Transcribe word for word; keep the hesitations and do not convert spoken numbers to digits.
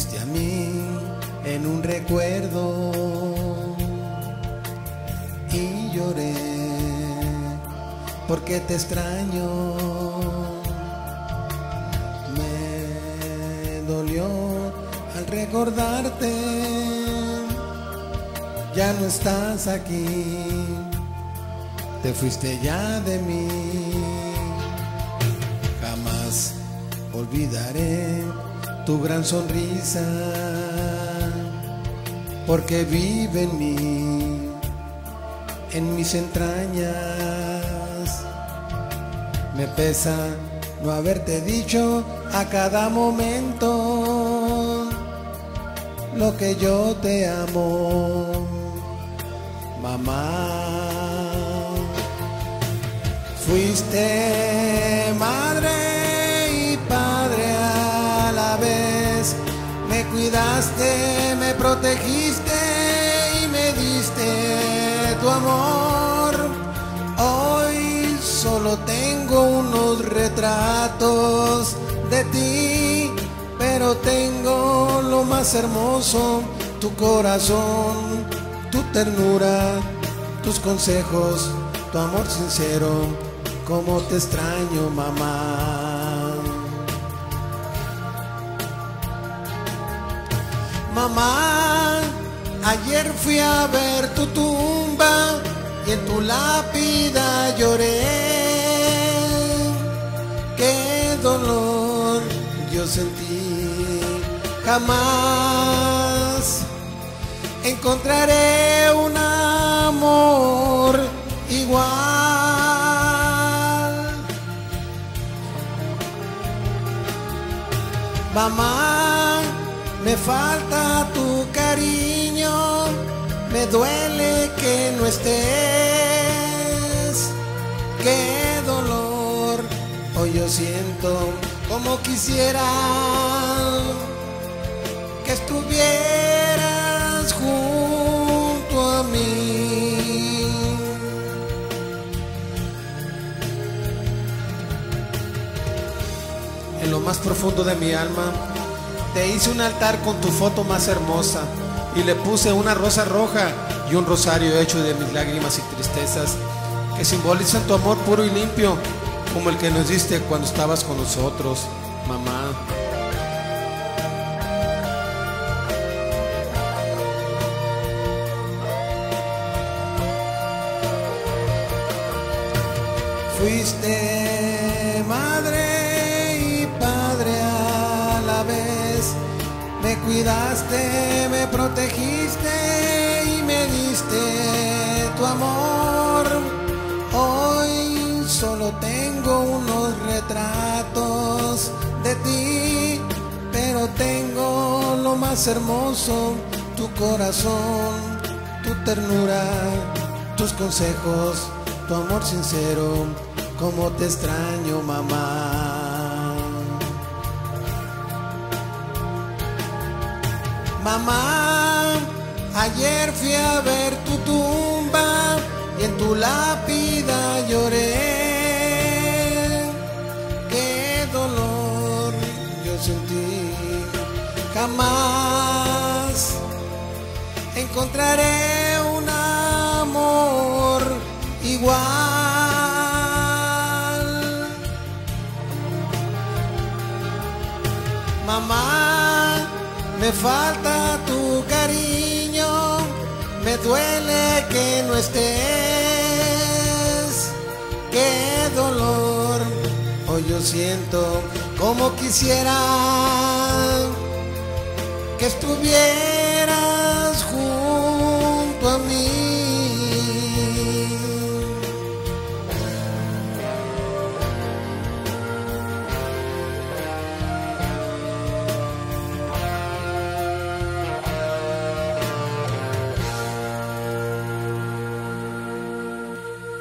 viniste a mí en un recuerdo y lloré porque te extraño. Me dolió al recordarte, ya no estás aquí, te fuiste ya de mí. Jamás olvidaré tu gran sonrisa, porque vive en mí, en mis entrañas. Me pesa no haberte dicho a cada momento lo que yo te amo, mamá. Fuiste madre y padre a la vez, me cuidaste, me protegiste y me diste tu amor. Hoy solo tengo unos retratos de ti, pero tengo lo más hermoso, tu corazón, tu ternura, tus consejos, tu amor sincero. Cómo te extraño, mamá. Mamá, ayer fui a ver tu tumba y en tu lápida lloré. Qué dolor yo sentí. Jamás encontraré un amor igual. Mamá, me falta tu cariño, me duele que no estés. Qué dolor hoy yo siento, como quisiera que estuvieras junto a mí. En lo más profundo de mi alma te hice un altar con tu foto más hermosa y le puse una rosa roja y un rosario hecho de mis lágrimas y tristezas que simbolizan tu amor puro y limpio, como el que nos diste cuando estabas con nosotros, mamá. Fuiste madre y padre a la vez, me cuidaste, me protegiste y me diste tu amor. Hoy solo tengo unos retratos de ti, pero tengo lo más hermoso, tu corazón, tu ternura, tus consejos, tu amor sincero. Cómo te extraño, mamá. Mamá, ayer fui a ver tu tumba y en tu lápida lloré. Qué dolor yo sentí. Jamás encontraré un amor igual. Mamá, me falta tu cariño, me duele que no estés. Qué dolor hoy yo siento, como quisiera que estuvieras junto a mí.